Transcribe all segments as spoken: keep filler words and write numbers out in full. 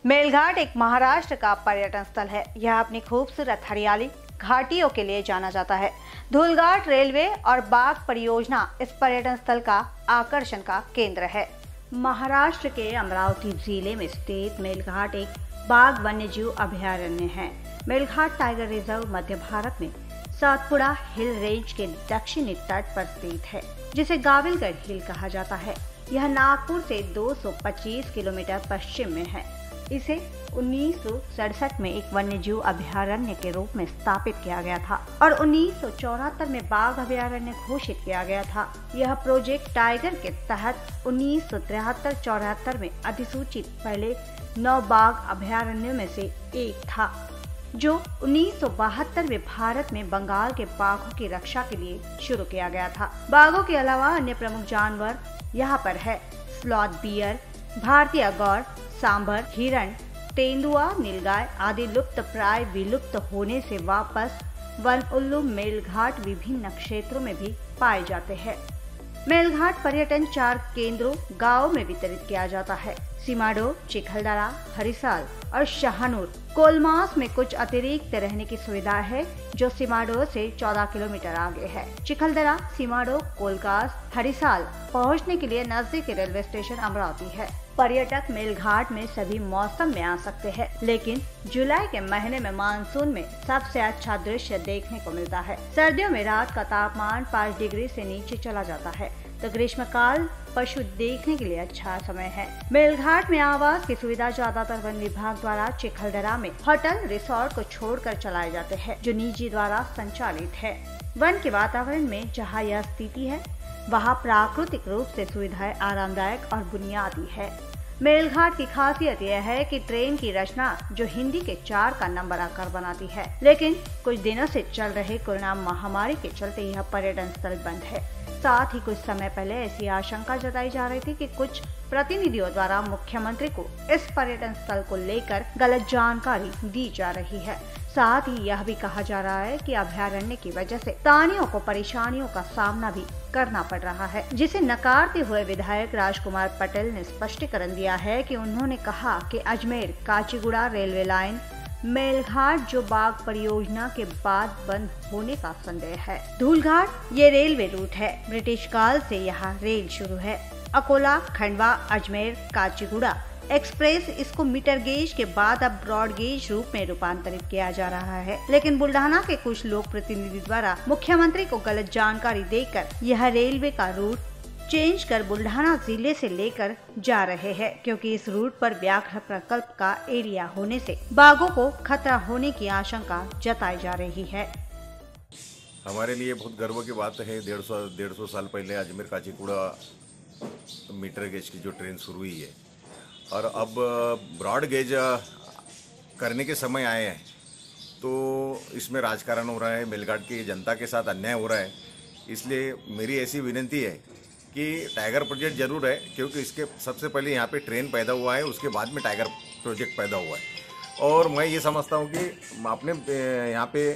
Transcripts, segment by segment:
मेलघाट एक महाराष्ट्र का पर्यटन स्थल है। यह अपनी खूबसूरत हरियाली घाटियों के लिए जाना जाता है। धूलघाट रेलवे और बाघ परियोजना इस पर्यटन स्थल का आकर्षण का केंद्र है। महाराष्ट्र के अमरावती जिले में स्थित मेलघाट एक बाघ वन्यजीव अभयारण्य है। मेलघाट टाइगर रिजर्व मध्य भारत में सातपुड़ा हिल रेंज के दक्षिणी तट पर स्थित है, जिसे गाविलगढ़ हिल कहा जाता है। यह नागपुर से दो सौ पच्चीस किलोमीटर पश्चिम में है। इसे उन्नीस सौ सड़सठ में एक वन्यजीव अभयारण्य के रूप में स्थापित किया गया था और उन्नीस सौ चौहत्तर में बाघ अभयारण्य घोषित किया गया था। यह प्रोजेक्ट टाइगर के तहत उन्नीस सौ तिहत्तर चौहत्तर में अधिसूचित पहले नौ बाघ अभयारण्यों में से एक था, जो उन्नीस सौ बहत्तर में भारत में बंगाल के बाघों की रक्षा के लिए शुरू किया गया था। बाघों के अलावा अन्य प्रमुख जानवर यहाँ पर है स्लॉथ बियर, भारतीय गौर, सांभर, हिरण, तेंदुआ, नीलगाय आदि लुप्त प्राय विलुप्त होने से वापस वन उल्लू मेलघाट विभिन्न क्षेत्रों में भी पाए जाते हैं। मेलघाट पर्यटन चार केंद्रों गांवों में वितरित किया जाता है: सीमाडो, चिखलदरा, हरिसाल और शाहनूर। कोलमास में कुछ अतिरिक्त रहने की सुविधा है, जो सीमाडो से चौदह किलोमीटर आगे है। चिखलदरा, सीमाडो, कोलकास, हरिसाल पहुंचने के लिए नजदीकी रेलवे स्टेशन अमरावती है। पर्यटक मेलघाट में सभी मौसम में आ सकते हैं, लेकिन जुलाई के महीने में मानसून में सबसे अच्छा दृश्य देखने को मिलता है। सर्दियों में रात का तापमान पाँच डिग्री से नीचे चला जाता है, तो ग्रीष्मकाल पशु देखने के लिए अच्छा समय है। मेलघाट में आवास की सुविधा ज्यादातर वन विभाग द्वारा चिखलदरा में होटल रिसोर्ट को छोड़कर चलाए जाते हैं, जो निजी द्वारा संचालित है। वन के वातावरण में जहाँ यह स्थिति है, वहाँ प्राकृतिक रूप से सुविधाएं आरामदायक और बुनियादी है। मेलघाट की खासियत यह है कि ट्रेन की रचना जो हिंदी के चार का नंबर आकर बनाती है, लेकिन कुछ दिनों से चल रहे कोरोना महामारी के चलते यह पर्यटन स्थल बंद है। साथ ही कुछ समय पहले ऐसी आशंका जताई जा रही थी कि कुछ प्रतिनिधियों द्वारा मुख्यमंत्री को इस पर्यटन स्थल को लेकर गलत जानकारी दी जा रही है। साथ ही यह भी कहा जा रहा है कि अभयारण्य की वजह से स्थानीयों को परेशानियों का सामना भी करना पड़ रहा है, जिसे नकारते हुए विधायक राजकुमार पटेल ने स्पष्टीकरण दिया है कि उन्होंने कहा कि अजमेर काचीगुड़ा रेलवे लाइन मेलघाट जो बाघ परियोजना के बाद बंद होने का संदेह है। धूलघाट ये रेलवे रूट है। ब्रिटिश काल से यहाँ रेल शुरू है। अकोला, खंडवा, अजमेर, काचीगुड़ा एक्सप्रेस इसको मीटर गेज के बाद अब ब्रॉड गेज रूप में रूपांतरित किया जा रहा है, लेकिन बुल्ढाना के कुछ लोक प्रतिनिधि द्वारा मुख्यमंत्री को गलत जानकारी देकर यह रेलवे का रूट चेंज कर बुल्ढाना जिले से लेकर जा रहे हैं, क्योंकि इस रूट पर व्याघ्र प्रकल्प का एरिया होने से बाघों को खतरा होने की आशंका जताई जा रही है। हमारे लिए बहुत गर्व की बात है। डेढ़ सौ डेढ़ सौ साल पहले अजमेर काचीगुड़ा मीटर गेज की जो ट्रेन शुरू हुई है और अब ब्रॉड गेज करने के समय आए हैं, तो इसमें राजकारण हो रहा है, मेलघाट की जनता के साथ अन्याय हो रहा है। इसलिए मेरी ऐसी विनती है कि टाइगर प्रोजेक्ट जरूर है, क्योंकि इसके सबसे पहले यहाँ पे ट्रेन पैदा हुआ है, उसके बाद में टाइगर प्रोजेक्ट पैदा हुआ है। और मैं ये समझता हूँ कि आपने यहाँ पे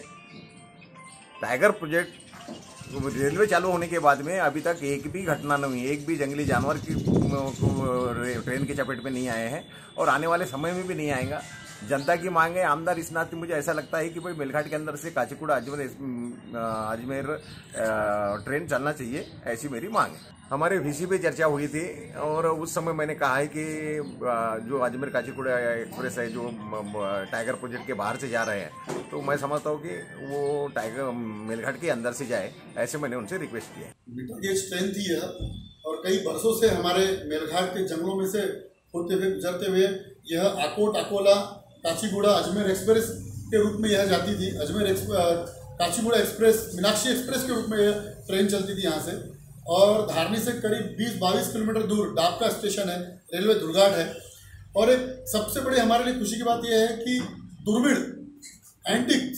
टाइगर प्रोजेक्ट रेलवे चालू होने के बाद में अभी तक एक भी घटना नहीं हुई, एक भी जंगली जानवर की ट्रेन की चपेट में नहीं आए हैं और आने वाले समय में भी नहीं आएगा। जनता की मांग है। आमदार इस नाते मुझे ऐसा लगता है कि भाई मेलघाट के अंदर से काचीगुड़ा अजमेर अजमेर ट्रेन चलना चाहिए, ऐसी मेरी मांग है। हमारे वीसी पे चर्चा हुई थी और उस समय मैंने कहा है कि जो अजमेर काचीगुड़ा एक्सप्रेस है, जो टाइगर प्रोजेक्ट के बाहर से जा रहे हैं, तो मैं समझता हूँ कि वो टाइगर मेलघाट के अंदर से जाए, ऐसे मैंने उनसे रिक्वेस्ट किया है। मीटर गेज ट्रेन थी और कई वर्षों से हमारे मेलघाट के जंगलों में से होते हुए गुजरते हुए यह आकोट, अकोला, काचीगुड़ा अजमेर एक्सप्रेस के रूप में यह जाती थी। अजमेर काचीगुड़ा एक्सप्रेस मीनाक्षी एक्सप्रेस के रूप में यह ट्रेन चलती थी यहाँ से। और धारनी से करीब बीस बाईस किलोमीटर दूर डाबका स्टेशन है, रेलवे धूलघाट है। और एक सबसे बड़ी हमारे लिए खुशी की बात यह है कि दूरबीन एंटिक्स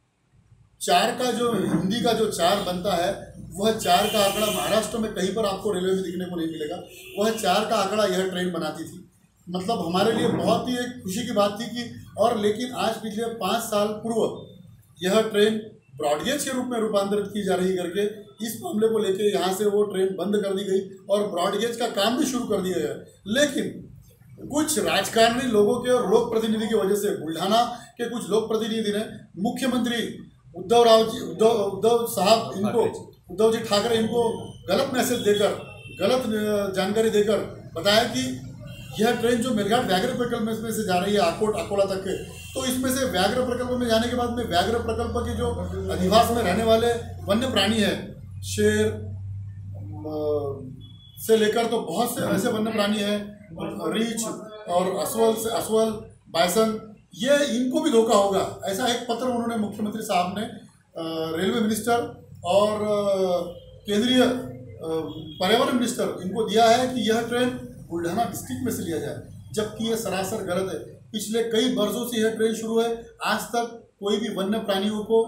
चार का जो हिंदी का जो चार बनता है, वह चार का आंकड़ा महाराष्ट्र में कहीं पर आपको रेलवे में दिखने को नहीं मिलेगा। वह चार का आंकड़ा यह ट्रेन बनाती थी। मतलब हमारे लिए बहुत ही एक खुशी की बात थी कि और लेकिन आज पिछले पाँच साल पूर्व यह ट्रेन ब्रॉडगेज के रूप में रूपांतरित की जा रही करके इस मामले को लेकर यहाँ से वो ट्रेन बंद कर दी गई और ब्रॉडगेज का काम भी शुरू कर दिया गया। लेकिन कुछ राजकारणी लोगों के और लोक प्रतिनिधि की वजह से बुल्ढाना के कुछ लोक प्रतिनिधि ने मुख्यमंत्री उद्धव राव जी उद्धव उद्धव साहब इनको उद्धव जी ठाकरे इनको गलत मैसेज देकर गलत जानकारी देकर बताया कि यह ट्रेन जो मेलघाट व्याघ्र प्रकल्प में से जा रही है आकोट अकोला तक के, तो इसमें से व्याघ्र प्रकल्प में जाने के बाद में व्याघ्र प्रकल्प के जो अधिवास में रहने वाले वन्य प्राणी है, शेर से लेकर तो बहुत से ऐसे वन्य प्राणी हैं, रीछ और असवल से असवल बायसन, ये इनको भी धोखा होगा। ऐसा एक पत्र उन्होंने मुख्यमंत्री साहब ने रेलवे मिनिस्टर और केंद्रीय पर्यावरण मिनिस्टर इनको दिया है कि यह ट्रेन बुल्ढाना डिस्ट्रिक्ट में से लिया जाए, जबकि यह सरासर गलत है। पिछले कई वर्षों से यह ट्रेन शुरू है, आज तक कोई भी वन्य प्राणियों को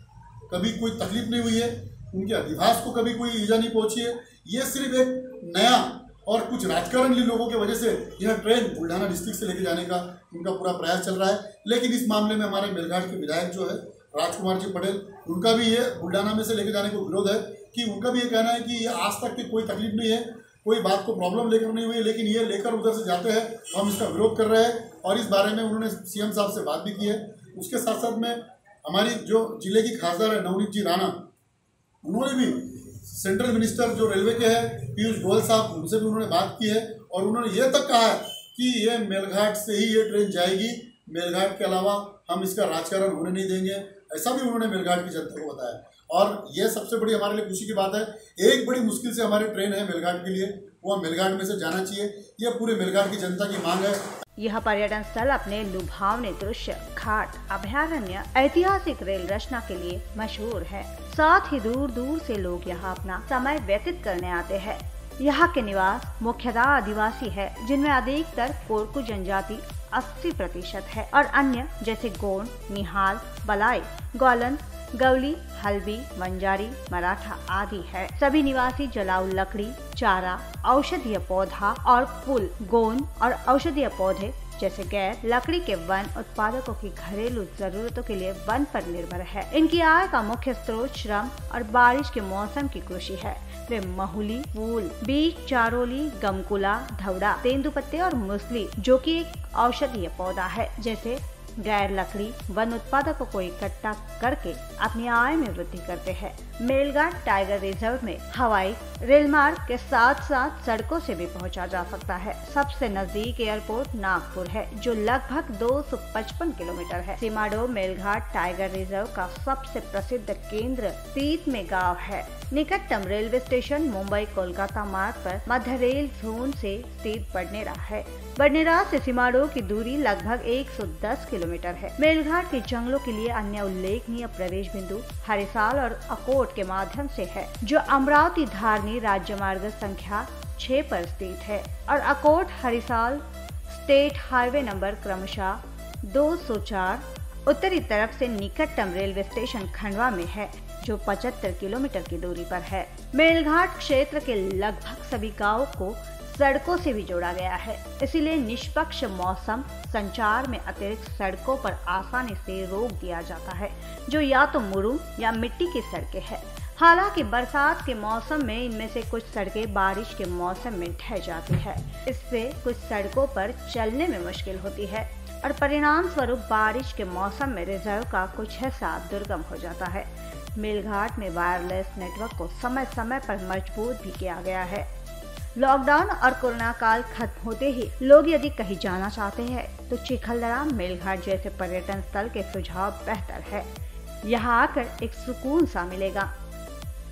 कभी कोई तकलीफ नहीं हुई है, उनके अधिवास को कभी कोई ईजा नहीं पहुंची है। ये सिर्फ एक नया और कुछ राजकारण लोगों की वजह से यह ट्रेन बुल्ढाना डिस्ट्रिक्ट से लेके जाने का उनका पूरा प्रयास चल रहा है। लेकिन इस मामले में हमारे मेलघाट के विधायक जो है राजकुमार जी पटेल, उनका भी ये बुल्ढाना में से लेके जाने को विरोध है कि उनका भी ये कहना है कि ये आज तक की कोई तकलीफ नहीं है, कोई बात को प्रॉब्लम लेकर नहीं हुई है, लेकिन ये लेकर उधर से जाते हैं तो हम इसका विरोध कर रहे हैं। और इस बारे में उन्होंने सीएम साहब से बात भी की है। उसके साथ साथ में हमारी जो जिले की खासदार है नवनीत जी राणा, उन्होंने भी सेंट्रल मिनिस्टर जो रेलवे के हैं पीयूष गोयल साहब, उनसे भी उन्होंने बात की है और उन्होंने ये तक कहा है कि ये मेलघाट से ही ये ट्रेन जाएगी, मेलघाट के अलावा हम इसका राजकारण होने नहीं देंगे, ऐसा भी उन्होंने मेलघाट की जनता को बताया। और ये सबसे बड़ी हमारे लिए खुशी की बात है, एक बड़ी मुश्किल से हमारी ट्रेन है मेलघाट के लिए, वो मेलघाट में से जाना चाहिए, ये पूरे मेलघाट की जनता की मांग है। यह पर्यटन स्थल अपने लुभावने दृश्य, घाट, अभयारण्य, ऐतिहासिक रेल रचना के लिए मशहूर है। साथ ही दूर दूर से लोग यहाँ अपना समय व्यतीत करने आते हैं। यहाँ के निवास मुख्यतः आदिवासी है, जिनमें अधिकतर कोरकू जनजाति अस्सी प्रतिशत है और अन्य जैसे गोंड, निहाल, बलाई, गोलन, गवली, हल्बी, वंजारी, मराठा आदि है। सभी निवासी जलाऊ लकड़ी, चारा, औषधीय पौधा और फूल, गोंद और औषधीय पौधे जैसे गैर लकड़ी के वन उत्पादकों की घरेलू जरूरतों के लिए वन पर निर्भर है। इनकी आय का मुख्य स्रोत श्रम और बारिश के मौसम की कृषि है। वे महुली, फूल, बीज, चारोली, गमकुला, धवड़ा, तेंदुपत्ते और मुसली, जो कि एक औषधीय पौधा है, जैसे गैर लकड़ी वन उत्पादकों को इकट्ठा करके अपनी आय में वृद्धि करते हैं। मेलघाट टाइगर रिजर्व में हवाई रेल मार्ग के साथ साथ सड़कों से भी पहुंचा जा सकता है। सबसे नजदीक एयरपोर्ट नागपुर है, जो लगभग दो सौ पचपन किलोमीटर है। सीमाडो मेलघाट टाइगर रिजर्व का सबसे प्रसिद्ध केंद्र सीत में गाँव है। निकटतम रेलवे स्टेशन मुंबई कोलकाता मार्ग पर मध्य रेल जोन से स्थित बडनेरा है। बडनेरा से सीमाडो की दूरी लगभग एक सौ दस किलोमीटर है। मेलघाट के जंगलों के लिए अन्य उल्लेखनीय प्रवेश बिंदु हरिसाल और अकोट के माध्यम से है, जो अमरावती धारनी राज्य मार्ग संख्या छह पर स्थित है, और Akot Harisal state highway number क्रमशः दो सौ चार उत्तरी तरफ से निकटतम रेलवे स्टेशन खंडवा में है, जो पचहत्तर किलोमीटर की दूरी पर है। मेलघाट क्षेत्र के लगभग सभी गाँवों को सड़कों से भी जोड़ा गया है, इसीलिए निष्पक्ष मौसम संचार में अतिरिक्त सड़कों पर आसानी से रोक दिया जाता है, जो या तो मुरुम या मिट्टी की सड़कें हैं। हालांकि बरसात के मौसम में इनमें से कुछ सड़कें बारिश के मौसम में ढह जाती है, इससे कुछ सड़कों पर चलने में मुश्किल होती है और परिणाम स्वरूप बारिश के मौसम में रिजर्व का कुछ हिस्सा दुर्गम हो जाता है। मेलघाट में वायरलेस नेटवर्क को समय समय पर मजबूत भी किया गया है। लॉकडाउन और कोरोना काल खत्म होते ही लोग यदि कहीं जाना चाहते हैं तो चिखलदरा मेलघाट जैसे पर्यटन स्थल के सुझाव बेहतर है। यहाँ आकर एक सुकून सा मिलेगा।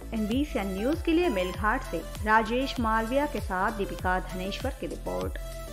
एनबीसी न्यूज के लिए मेलघाट से राजेश मालविया के साथ दीपिका धनेश्वर की रिपोर्ट।